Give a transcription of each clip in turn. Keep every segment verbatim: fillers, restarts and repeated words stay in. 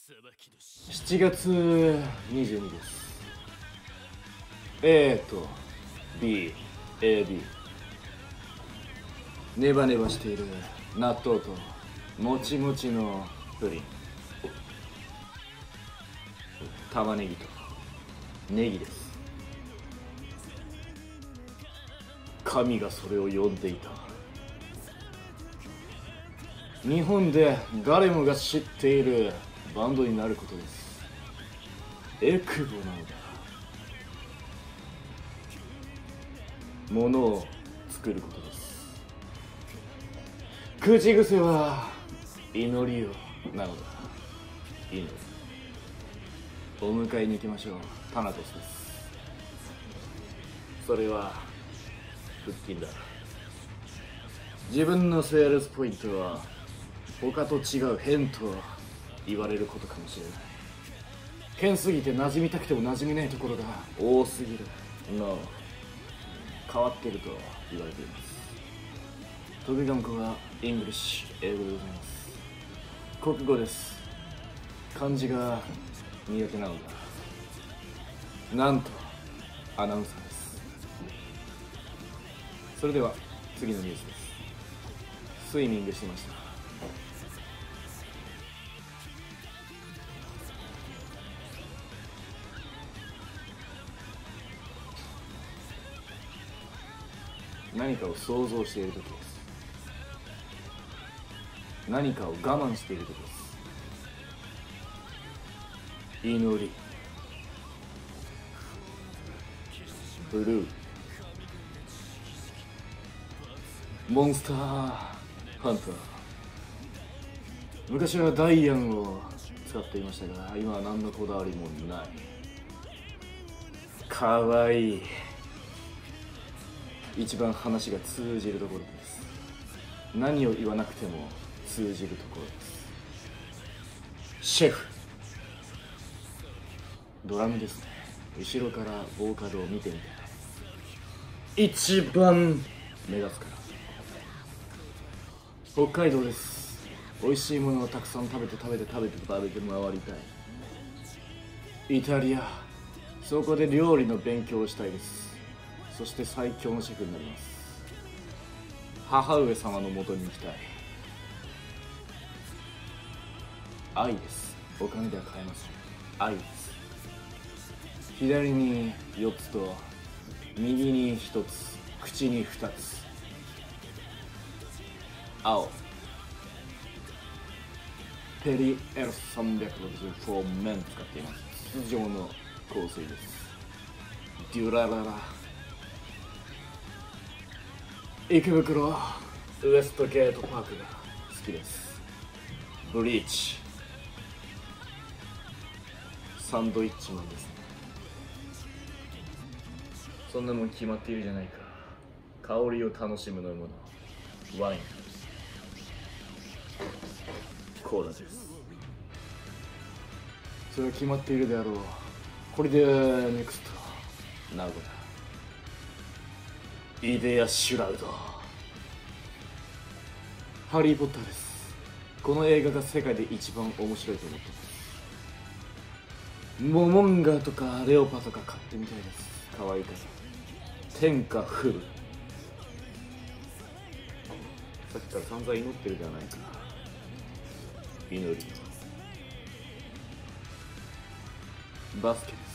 しちがつにじゅうにです。 A と B、 エービー、 ネバネバしている納豆ともちもちのプリン、玉ねぎとネギです。神がそれを呼んでいた。日本で誰もが知っているバンドになることです。エクボなのだ。ものを作ることです。口癖は祈りをなのだ。祈り。お迎えに行きましょう。タナトスです。それは腹筋だ。自分のセールスポイントは他と違う変と言われることかもしれない。変すぎて馴染みたくても馴染めないところが多すぎる。No、 変わってると言われています。得意科目はイングリッシュ、英語でございます。国語です。漢字が苦手なのだ。なんとアナウンサーです。それでは次のニュースです。スイミングしてました。何かを想像している時です。何かを我慢している時です。祈り、ブルー、モンスターハンター。昔はダイアンを使っていましたが、今は何のこだわりもない。かわいい。一番話が通じるところです。何を言わなくても通じるところです。シェフ、ドラムですね。後ろからボーカルを見てみたい。一番目立つから。北海道です。美味しいものをたくさん食べて食べて食べて食べて回りたい。イタリア、そこで料理の勉強をしたいです。そして最強のシェフになります。母上様のもとに行きたい。愛です。お金では買えません。愛です。左によっつと右にひとつ、口にふたつ。青、ペリ エルさんびゃくろくじゅうよん 面使っています。筒状の香水です。デュラララ。池袋ウエストゲートパークが好きです。ブリーチ、サンドイッチマンですね。そんなもん決まっているじゃないか。香りを楽しむ飲み物、ワイン、コーラです。それは決まっているであろう。これでネクスト名古屋、イデア・シュラウド。ハリー・ポッターです。この映画が世界で一番面白いと思ってます。モモンガとかレオパとか買ってみたいです。可愛いから。天下フル。さっきから散々祈ってるじゃないか。祈り。バスケです。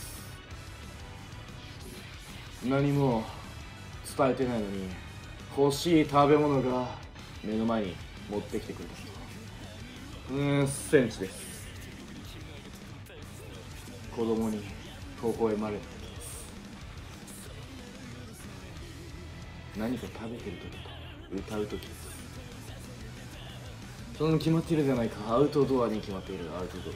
何も伝えてないのに欲しい食べ物が目の前に持ってきてくれた人。うーん、センチです。子供に微笑まれた時です。何か食べてる時と歌う時です。その決まっているじゃないか。アウトドアに決まっている。アウトドア。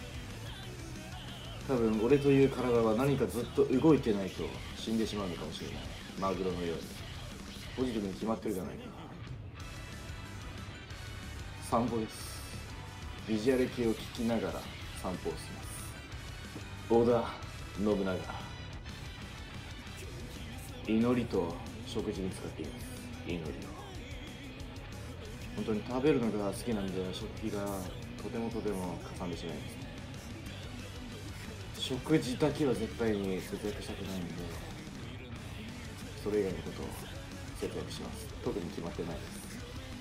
多分俺という体は何かずっと動いてないと死んでしまうのかもしれない。マグロのようにポジティブに決まってるじゃないか。散歩です。ビジュアル系を聞きながら散歩をします。織田信長。祈りと食事に使っています。祈りを。本当に食べるのが好きなんで食費がとてもとてもかさんでしまいますね。 食事だけは絶対に節約したくないんで、それ以外のことを節約します。特に決まってないです。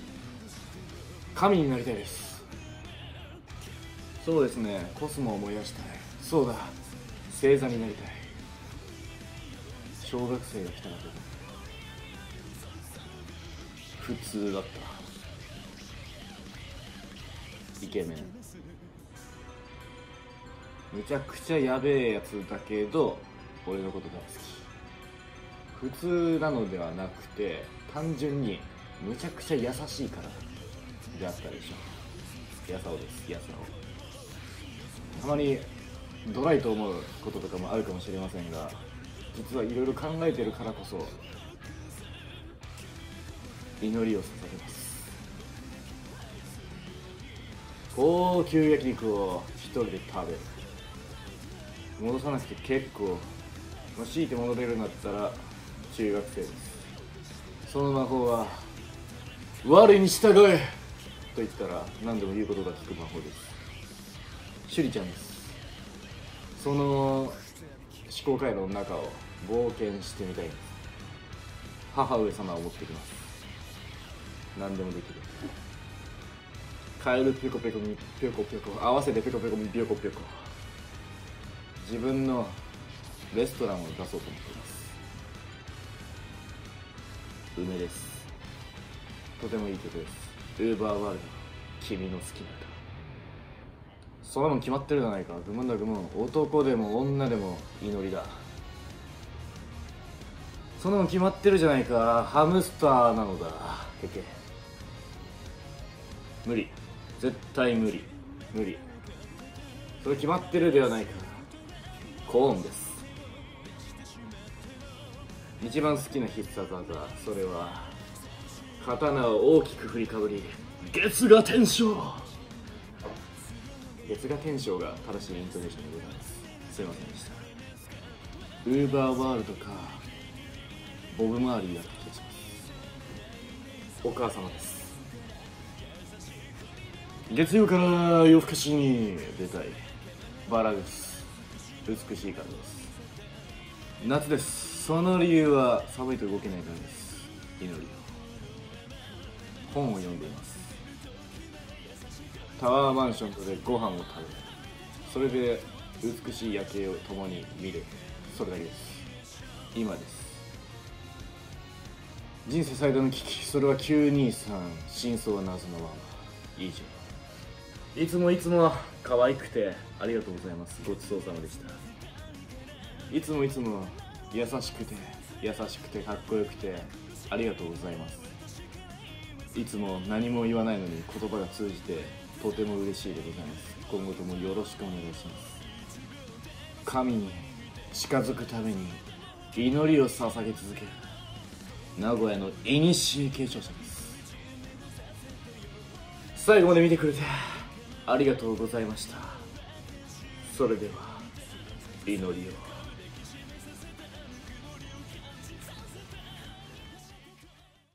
神になりたいです。そうですね、コスモを燃やしたい。そうだ、星座になりたい。小学生が来たらと普通だった。イケメン、むちゃくちゃやべえやつだけど俺のことが好き。普通なのではなくて、単純にむちゃくちゃ優しいからであったでしょ。やさおです、やさお。たまにドライと思うこととかもあるかもしれませんが、実はいろいろ考えてるからこそ祈りを捧げます。高級焼肉を一人で食べる。戻さなくて結構。もし強いて戻れるんだったら中学生です。その魔法は我に従えと言ったら何でも言うことが聞く魔法です。シュリちゃんです。その思考回路の中を冒険してみたいんです。母上様を持ってきます。何でもできる。カエルピョコピョコミピョコピョコ、合わせてピョコピョコミピョコピョコ。自分のレストランを出そうと思っています。梅です。とてもいい曲です。ウーバーワールド、君の好きな歌。そんなもん決まってるじゃないか。愚問だ愚問。男でも女でも祈りだ。そんなもん決まってるじゃないか。ハムスターなのだ。けけ無理、絶対無理無理。それ決まってるではないか。コーンです。一番好きな必殺技、それは刀を大きく振りかぶり月が天章。月が天章が正しいイントネーションでございます。すいませんでした。ウーバーワールドかボブ・マーリーだった気がします。お母様です。月曜から夜更かしに出たい。バラです。美しいからです。夏です。その理由は寒いと動けないからです。祈りを。本を読んでいます。タワーマンションでご飯を食べる。それで美しい夜景を共に見る。それだけです。今です。人生最大の危機、それはきゅうにさん、真相は謎のまま。以上。いつもいつも可愛くてありがとうございます。ごちそうさまでした。いつもいつも優しくて優しくてかっこよくてありがとうございます。いつも何も言わないのに言葉が通じてとても嬉しいでございます。今後ともよろしくお願いします。神に近づくために祈りを捧げ続ける名古屋のいにしえ継承者です。最後まで見てくれてありがとうございました。それでは祈りを。